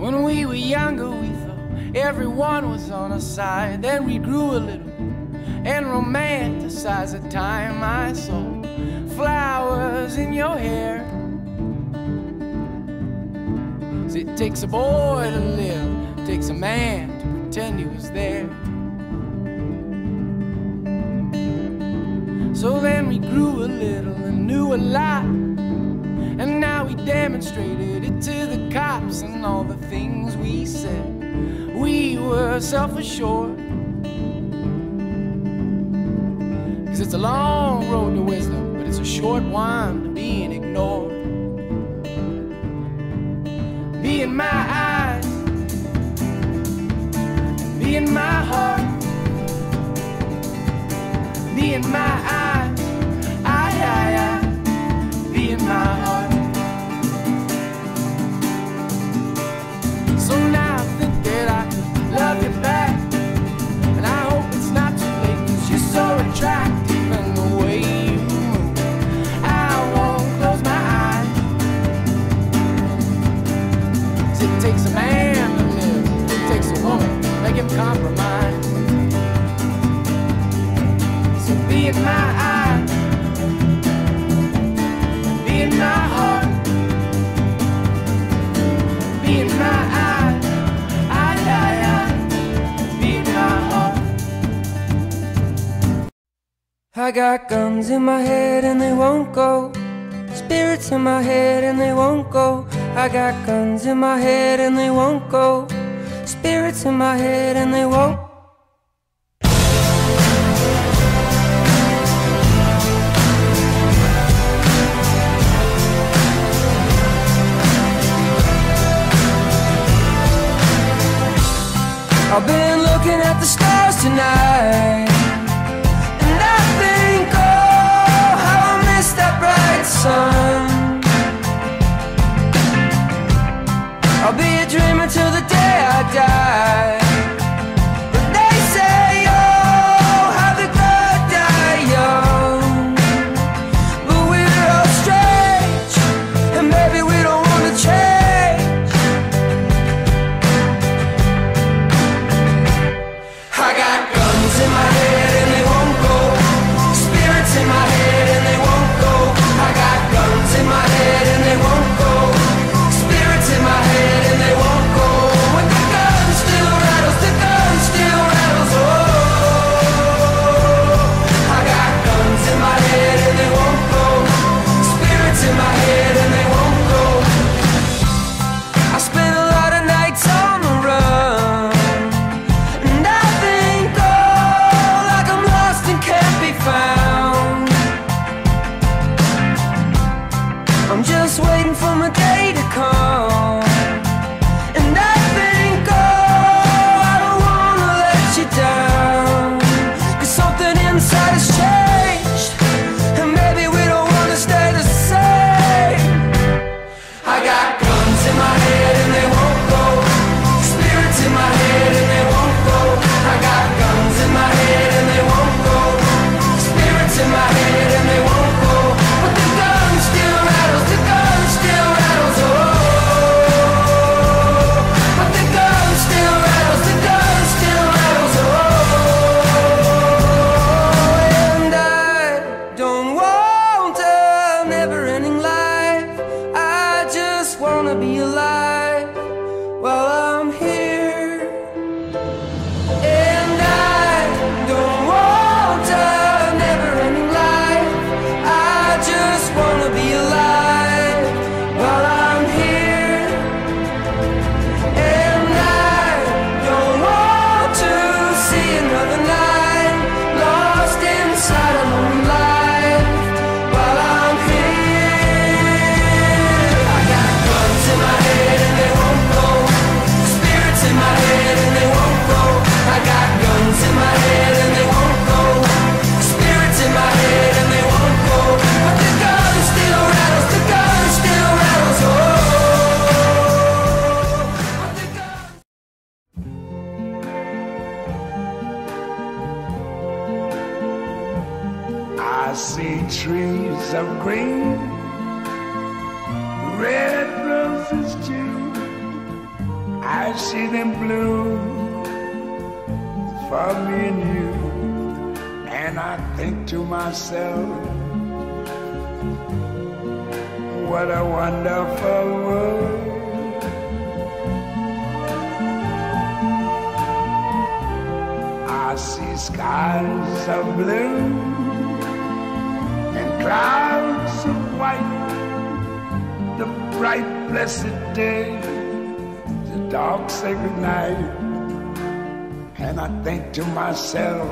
When we were younger, we thought everyone was on our side. Then we grew a little and romanticized the time I saw flowers in your hair. 'Cause it takes a boy to live, it takes a man to pretend he was there. So then we grew a little and knew a lot, and now we demonstrated it to the cops. And all the things we said, we were self-assured. 'Cause it's a long road to wisdom, but it's a short one to being ignored. Be in my eyes, be in my heart, be in my eyes, I, be in my heart. So now I think that I could love you back, and I hope it's not too late, 'cause you're so attractive and the way you move, I won't close my eyes. 'Cause it takes a man to live, it takes a woman, make him compromise. So be in my eyes, be in my heart, be in my eyes, I, be in my heart. I got guns in my head and they won't go, spirits in my head and they won't go. I got guns in my head and they won't go, spirits in my head and they won't. I've been looking at the stars tonight, and I think, oh, how I miss that bright sun. I'll be a dreamer till the day I die. But they say, oh, how the good die young. But we're all strange, and maybe we don't want to change. I got guns in my head and they won't go, spirits in my head and they won't go. I got guns in my head and they won't go, spirits in my head and they won't go. When the gun still rattles, the gun still rattles, oh. I got guns in my head and they won't go, spirits in my head and they won't go. I spent a lot of nights on the run, and I think, oh, like I'm lost and can't be found. I'm just waiting for my day to come, and I think, oh, I don't wanna let you down. 'Cause something inside has changed, and maybe we don't wanna stay the same. I got guns in my head and they won't go, spirits in my head and they won't go. I got guns in my head and they won't go, spirits in my head and they won't go. But the gun still rattles, the gun still rattles, oh. But the gun still rattles, the gun still rattles, oh. And I don't want a never-ending life, I just wanna be alive while I'm here. And I don't want a never-ending life, I just wanna be alive while I'm here. And I don't want to see another night lost inside a lonely life while I'm here. I got guns in my head and they won't go, spirits in my head and they won't go. I got guns in my head and they won't go, spirits in my head and they won't go. But the gun still rattles, the gun still rattles, oh. But the gun. I see trees of green, red roses too. I see them bloom for me and you, and I think to myself, what a wonderful world. I see skies of blue and clouds of white, the bright blessed day, the dark sacred night, and I think to myself,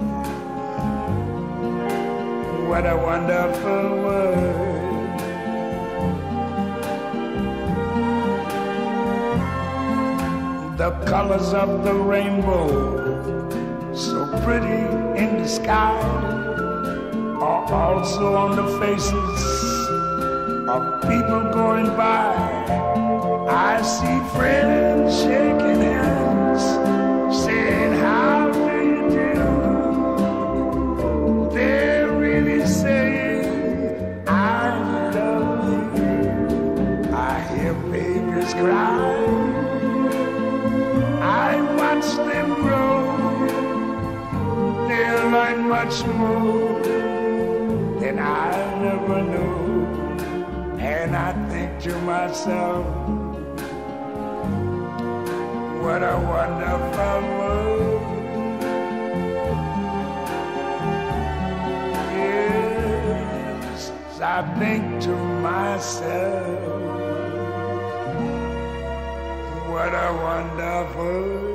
what a wonderful world. The colors of the rainbow, so pretty in the sky, are also on the faces of people going by. I see friends shaking hands, saying, how do you do? They're really saying, I love you. I hear babies cry, I watch them grow. They'll learn much more than I never knew. And I think to myself, what a wonderful world. Yes, I think to myself, what a wonderful